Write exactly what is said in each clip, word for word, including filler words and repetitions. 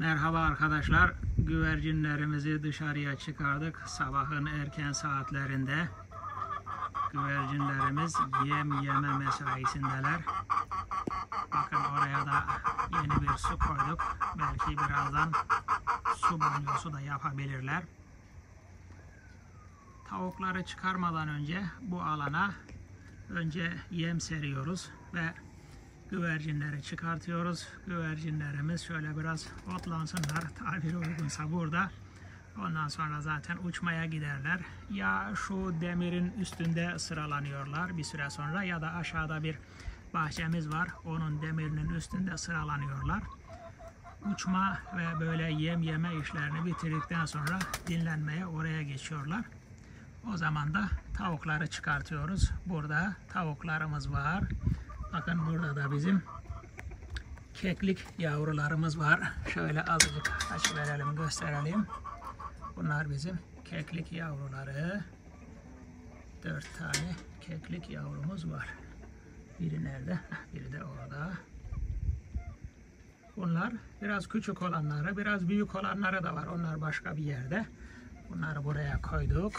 Merhaba arkadaşlar, güvercinlerimizi dışarıya çıkardık sabahın erken saatlerinde. Güvercinlerimiz yem yeme mesaisindeler. Bakın oraya da yeni bir su koyduk. Belki birazdan su banyosu da yapabilirler. Tavukları çıkarmadan önce bu alana önce yem seriyoruz ve güvercinleri çıkartıyoruz. Güvercinlerimiz şöyle biraz otlansınlar, tabiri uygunsa burada. Ondan sonra zaten uçmaya giderler. Ya şu demirin üstünde sıralanıyorlar bir süre sonra ya da aşağıda bir bahçemiz var. Onun demirinin üstünde sıralanıyorlar. Uçma ve böyle yem yeme işlerini bitirdikten sonra dinlenmeye oraya geçiyorlar. O zaman da tavukları çıkartıyoruz. Burada tavuklarımız var. Bakın burada da bizim keklik yavrularımız var. Şöyle azıcık açıverelim, gösterelim. Bunlar bizim keklik yavruları. Dört tane keklik yavrumuz var. Biri nerede? Biri de orada. Bunlar biraz küçük olanları, biraz büyük olanları da var. Onlar başka bir yerde. Bunları buraya koyduk.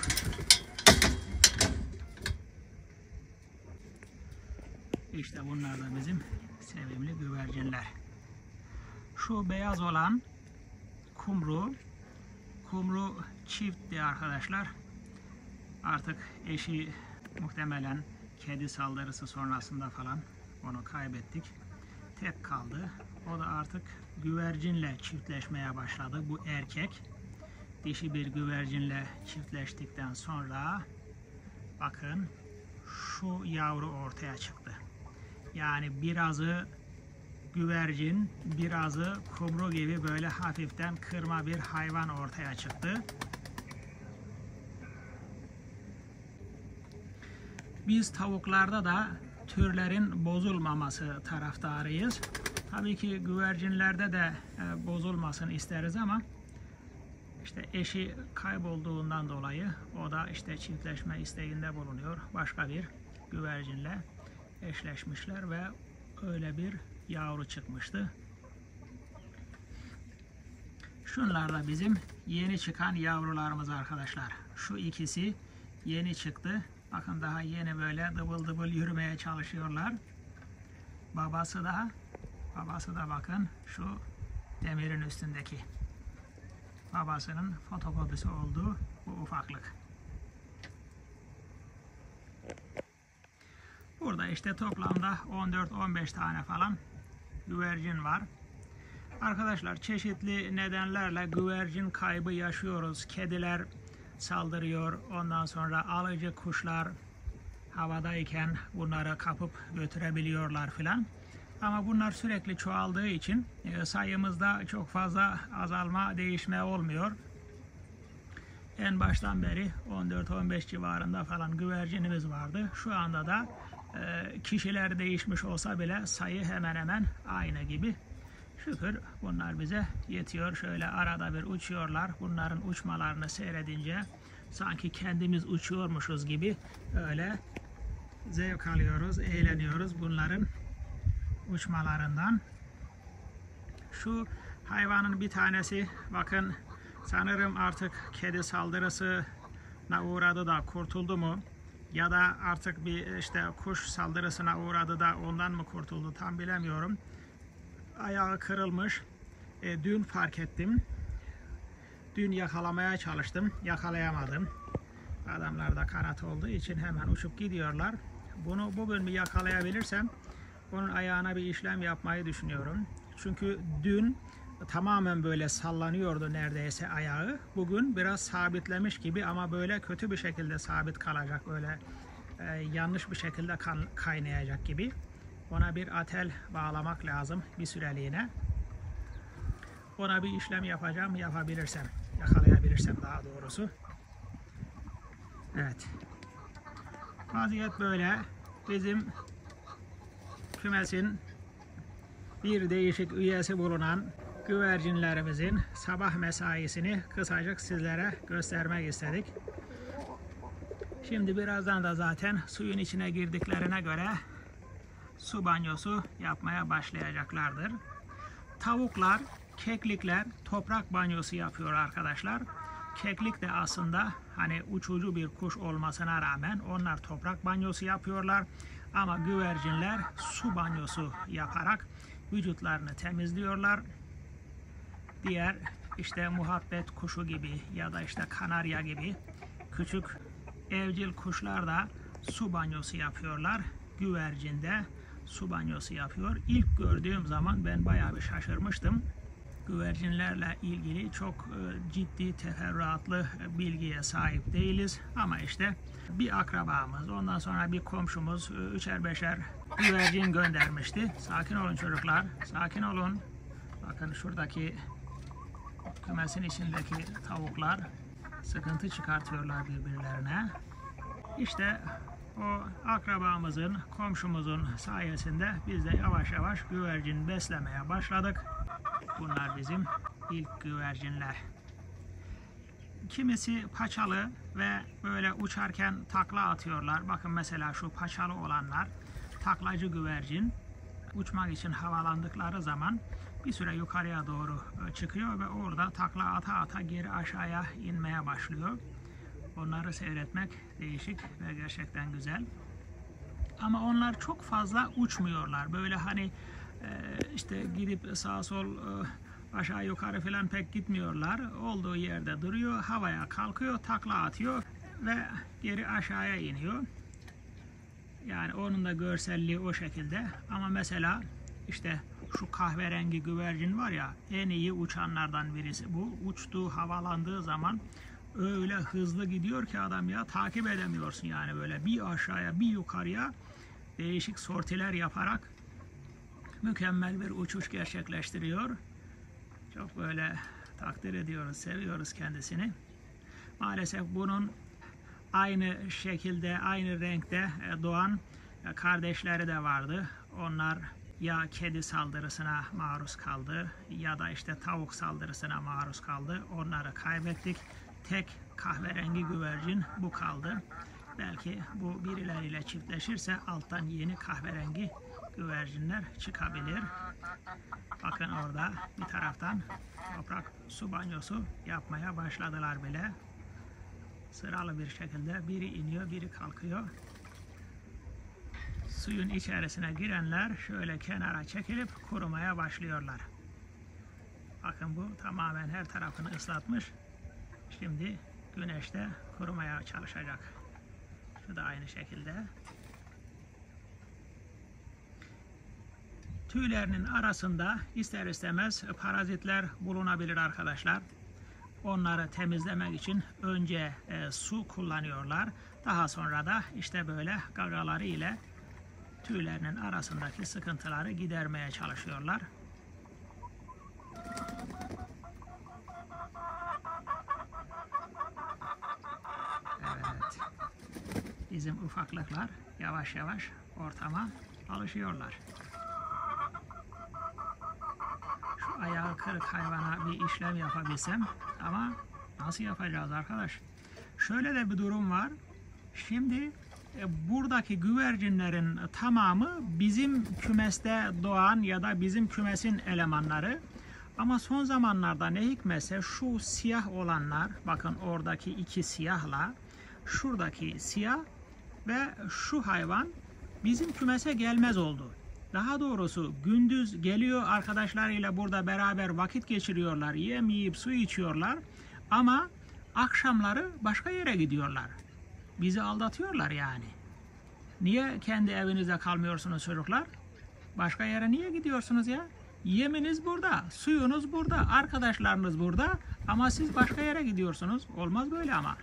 İşte bunlar da bizim sevimli güvercinler. Şu beyaz olan kumru, kumru çiftti arkadaşlar. Artık eşi muhtemelen kedi saldırısı sonrasında falan onu kaybettik. Tek kaldı. O da artık güvercinle çiftleşmeye başladı. Bu erkek dişi bir güvercinle çiftleştikten sonra bakın şu yavru ortaya çıktı. Yani birazı güvercin, birazı kumru gibi böyle hafiften kırma bir hayvan ortaya çıktı. Biz tavuklarda da türlerin bozulmaması taraftarıyız. Tabii ki güvercinlerde de e, bozulmasını isteriz ama işte eşi kaybolduğundan dolayı o da işte çiftleşme isteğinde bulunuyor. Başka bir güvercinle eşleşmişler ve öyle bir yavru çıkmıştı. Şunlar da bizim yeni çıkan yavrularımız arkadaşlar. Şu ikisi yeni çıktı. Bakın daha yeni böyle dıbıl dıbıl yürümeye çalışıyorlar. Babası da babası da bakın şu demirin üstündeki. Babasının fotokopisi olduğu bu ufaklık. Burada işte toplamda on dört on beş tane falan güvercin var. Arkadaşlar çeşitli nedenlerle güvercin kaybı yaşıyoruz. Kediler saldırıyor. Ondan sonra alıcı kuşlar havadayken bunları kapıp götürebiliyorlar filan. Ama bunlar sürekli çoğaldığı için sayımızda çok fazla azalma, değişme olmuyor. En baştan beri on dört on beş civarında falan güvercinimiz vardı. Şu anda da e, kişiler değişmiş olsa bile sayı hemen hemen aynı gibi. Şükür bunlar bize yetiyor. Şöyle arada bir uçuyorlar. Bunların uçmalarını seyredince sanki kendimiz uçuyormuşuz gibi öyle zevk alıyoruz, eğleniyoruz bunların uçmalarından. Şu hayvanın bir tanesi bakın sanırım artık kedi saldırısına uğradı da kurtuldu mu ya da artık bir işte kuş saldırısına uğradı da ondan mı kurtuldu tam bilemiyorum. Ayağı kırılmış. E, dün fark ettim. Dün yakalamaya çalıştım. Yakalayamadım. Adamlar da kanat olduğu için hemen uçup gidiyorlar. Bunu bugün bir yakalayabilirsem onun ayağına bir işlem yapmayı düşünüyorum. Çünkü dün tamamen böyle sallanıyordu neredeyse ayağı. Bugün biraz sabitlemiş gibi ama böyle kötü bir şekilde sabit kalacak. Öyle e, yanlış bir şekilde kan, kaynayacak gibi. Ona bir atel bağlamak lazım bir süreliğine. Ona bir işlem yapacağım yapabilirsem. Yakalayabilirsem daha doğrusu. Evet. Vaziyet böyle. Bizim kümesin bir değişik üyesi bulunan güvercinlerimizin sabah mesaisini kısacık sizlere göstermek istedik. Şimdi birazdan da zaten suyun içine girdiklerine göre su banyosu yapmaya başlayacaklardır. Tavuklar keklikler toprak banyosu yapıyor arkadaşlar. Keklik de aslında hani uçucu bir kuş olmasına rağmen onlar toprak banyosu yapıyorlar. Ama güvercinler su banyosu yaparak vücutlarını temizliyorlar. Diğer işte muhabbet kuşu gibi ya da işte kanarya gibi küçük evcil kuşlar da su banyosu yapıyorlar. Güvercin de su banyosu yapıyor. İlk gördüğüm zaman ben bayağı bir şaşırmıştım. Güvercinlerle ilgili çok e, ciddi teferruatlı bilgiye sahip değiliz. Ama işte bir akrabamız, ondan sonra bir komşumuz e, üçer beşer güvercin göndermişti. Sakin olun çocuklar, sakin olun. Bakın şuradaki kümesin içindeki tavuklar sıkıntı çıkartıyorlar birbirlerine. İşte o akrabamızın, komşumuzun sayesinde biz de yavaş yavaş güvercin beslemeye başladık. Bunlar bizim ilk güvercinler. Kimisi paçalı ve böyle uçarken takla atıyorlar. Bakın mesela şu paçalı olanlar taklacı güvercin. Uçmak için havalandıkları zaman bir süre yukarıya doğru çıkıyor ve orada takla ata ata geri aşağıya inmeye başlıyor. Onları seyretmek değişik ve gerçekten güzel. Ama onlar çok fazla uçmuyorlar. Böyle hani işte gidip sağa sol aşağı yukarı falan pek gitmiyorlar. Olduğu yerde duruyor, havaya kalkıyor, takla atıyor ve geri aşağıya iniyor. Yani onun da görselliği o şekilde. Ama mesela işte şu kahverengi güvercin var ya, en iyi uçanlardan birisi. Bu uçtuğu, havalandığı zaman öyle hızlı gidiyor ki adam ya, takip edemiyorsun yani, böyle bir aşağıya bir yukarıya değişik sortiler yaparak mükemmel bir uçuş gerçekleştiriyor. Çok böyle takdir ediyoruz, seviyoruz kendisini. Maalesef bunun aynı şekilde, aynı renkte doğan kardeşleri de vardı. Onlar ya kedi saldırısına maruz kaldı ya da işte tavuk saldırısına maruz kaldı. Onları kaybettik. Tek kahverengi güvercin bu kaldı. Belki bu birileriyle çiftleşirse alttan yeni kahverengi güvercinler çıkabilir. Bakın orada bir taraftan toprak su banyosu yapmaya başladılar bile. Sıralı bir şekilde biri iniyor, biri kalkıyor. Suyun içerisine girenler şöyle kenara çekilip kurumaya başlıyorlar. Bakın bu tamamen her tarafını ıslatmış. Şimdi güneşte kurumaya çalışacak. Şu da aynı şekilde. Tüylerinin arasında ister istemez parazitler bulunabilir arkadaşlar. Onları temizlemek için önce e, su kullanıyorlar. Daha sonra da işte böyle gagaları ile tüylerinin arasındaki sıkıntıları gidermeye çalışıyorlar. Evet. Bizim ufaklıklar yavaş yavaş ortama alışıyorlar. Şu ayağı kırık hayvana bir işlem yapabilsem, ama nasıl yapacağız arkadaş? Şöyle de bir durum var. Şimdi e, buradaki güvercinlerin tamamı bizim kümeste doğan ya da bizim kümesin elemanları. Ama son zamanlarda ne hikmetse şu siyah olanlar, bakın oradaki iki siyahla şuradaki siyah ve şu hayvan bizim kümese gelmez oldu. Daha doğrusu gündüz geliyor, arkadaşlarıyla burada beraber vakit geçiriyorlar, yem yiyip su içiyorlar, ama akşamları başka yere gidiyorlar. Bizi aldatıyorlar yani. Niye kendi evinizde kalmıyorsunuz çocuklar? Başka yere niye gidiyorsunuz ya? Yeminiz burada, suyunuz burada, arkadaşlarınız burada, ama siz başka yere gidiyorsunuz. Olmaz böyle ama.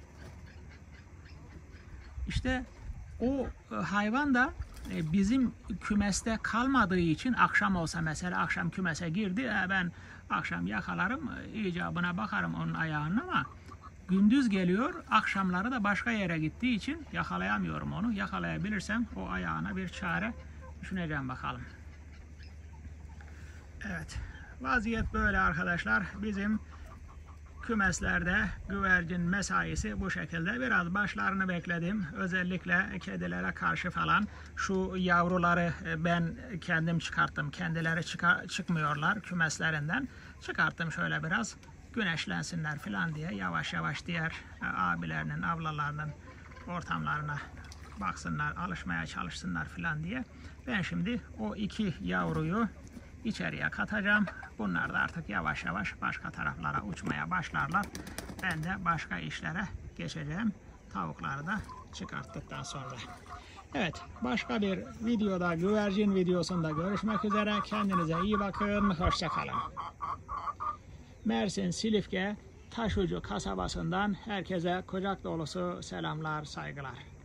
İşte o hayvan da bizim kümeste kalmadığı için, akşam olsa mesela, akşam kümese girdi, e ben akşam yakalarım, icabına bakarım onun ayağının, ama gündüz geliyor, akşamları da başka yere gittiği için yakalayamıyorum onu. Yakalayabilirsem o ayağına bir çare düşüneceğim bakalım. Evet, vaziyet böyle arkadaşlar. Bizim kümeslerde güvercin mesaisi bu şekilde. Biraz başlarını bekledim. Özellikle kedilere karşı falan. Şu yavruları ben kendim çıkarttım. Kendileri çıkar, çıkmıyorlar kümeslerinden. Çıkarttım şöyle biraz. Güneşlensinler falan diye yavaş yavaş diğer abilerinin, ablalarının ortamlarına baksınlar, alışmaya çalışsınlar falan diye. Ben şimdi o iki yavruyu içeriye katacağım. Bunlar da artık yavaş yavaş başka taraflara uçmaya başlarlar. Ben de başka işlere geçeceğim. Tavukları da çıkarttıktan sonra. Evet, başka bir videoda, güvercin videosunda görüşmek üzere. Kendinize iyi bakın. Hoşça kalın. Mersin Silifke Taşucu kasabasından herkese kucak dolusu selamlar, saygılar.